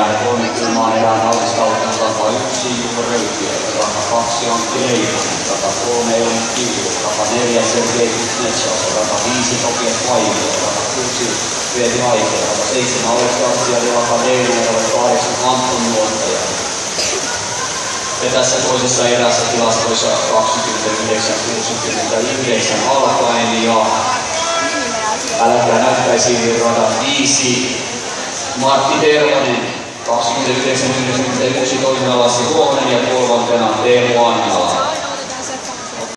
erään 3 kylmään erään valmistautunut tapa 1 Juho Röytiöllä, tapa 2 Antti Leinonen, tapa 3 Elmo Kiuru, tapa 4 Sergei Kuznetsov, tapa 5 Topias Vainio, tapa 6 Veeti Aike, tapa 7 Alex Garcia de la Cadena ja tapa 8 Antton Juontaja. Ja tässä toisessa erässä tilastoissa 29-69 alkaen ja älkää näyttäisi virrata 5 Martti Tervonen, 29-91 toisena Lassi Huonen ja kolmantena Teemu Annala.